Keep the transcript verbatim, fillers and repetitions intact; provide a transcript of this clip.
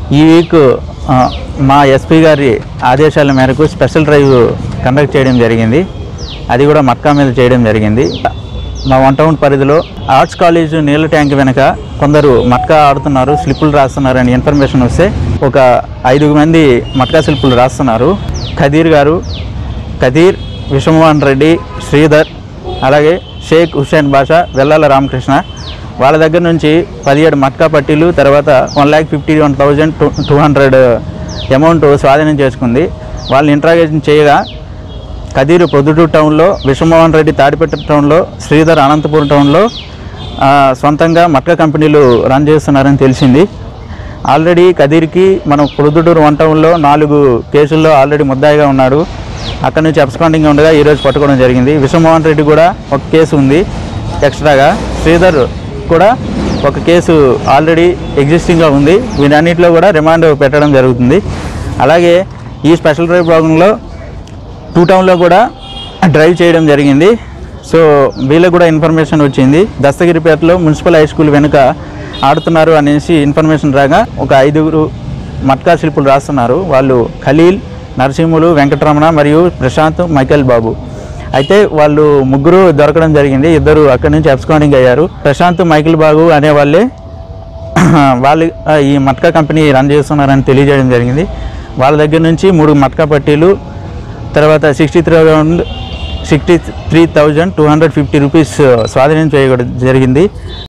ఈ వీక్ మా ఎస్పీ గారి ఆదేశాల మేరకు స్పెషల్ డ్రైవ్ కండక్ట్ చేయడం జరిగింది. అది కూడా మట్కా మీద చేయడం జరిగింది. మా వన్ టౌన్ పరిధిలో ఆర్ట్స్ కాలేజ్ నీళ్ళ ట్యాంక్ వెనక కొందరు మట్కా ఆడుతున్నారు, స్లిప్పులు రాస్తున్నారు అని ఇన్ఫర్మేషన్ వస్తే ఒక ఐదుగురు మంది మట్కా స్లిప్పులు రాస్తున్నారు. ఖదీర్ గారు, ఖదీర్, విశ్వమోహన్ రెడ్డి, శ్రీధర్, అలాగే షేక్ హుస్సేన్ బాషా, వెల్లాల రామకృష్ణ వాళ్ళ దగ్గర నుంచి పదిహేడు మట్కా పట్టీలు, తర్వాత one lakh fifty one thousand two two hundred amount స్వాధీనం చేసుకుంది. వాళ్ళని ఇంట్రాగేషన్ చేయగా ఖదీర్ ప్రొద్దుటూరు టౌన్లో, విశ్వమోహన్ రెడ్డి తాడిపత్రి టౌన్లో, శ్రీధర్ అనంతపురం టౌన్లో సొంతంగా మట్కా కంపెనీలు రన్ చేస్తున్నారని తెలిసింది. ఆల్రెడీ ఖదీర్కి మనం ప్రొద్దుటూరు వన్ టౌన్లో నాలుగు కేసుల్లో ఆల్రెడీ ముద్దాయిగా ఉన్నాడు. అక్కడ నుంచి అబ్స్కాండింగ్గా ఉండగా ఈరోజు పట్టుకోవడం జరిగింది. విశ్వమోహన్ రెడ్డి కూడా ఒక కేసు ఉంది ఎక్స్ట్రాగా. శ్రీధర్ కూడా ఒక కేసు ఆల్రెడీ ఎగ్జిస్టింగ్గా ఉంది. వీటన్నిటిలో కూడా రిమాండ్ పెట్టడం జరుగుతుంది. అలాగే ఈ స్పెషల్ డ్రైవ్ భాగంలో టూ టౌన్లో కూడా డ్రైవ్ చేయడం జరిగింది. సో వీళ్ళకు కూడా ఇన్ఫర్మేషన్ వచ్చింది. దస్తగిరిపేటలో మున్సిపల్ హై స్కూల్ వెనుక ఆడుతున్నారు అనేసి ఇన్ఫర్మేషన్ రాగా ఒక ఐదుగురు మట్కా శిల్పులు రాస్తున్నారు. వాళ్ళు ఖలీల్, నరసింహులు, వెంకటరమణ మరియు ప్రశాంత్, మైకేల్ బాబు. అయితే వాళ్ళు ముగ్గురు దొరకడం జరిగింది. ఇద్దరు అక్కడి నుంచి అబ్స్కాండింగ్ అయ్యారు. ప్రశాంత్, మైకేల్ బాబు అనే వాళ్ళే వాళ్ళు ఈ మట్కా కంపెనీ రన్ చేస్తున్నారని తెలియజేయడం జరిగింది. వాళ్ళ దగ్గర నుంచి మూడు మట్కా పట్టీలు, తర్వాత sixty three thousand sixty three thousand two hundred fifty rupees స్వాధీనం చేయడం జరిగింది.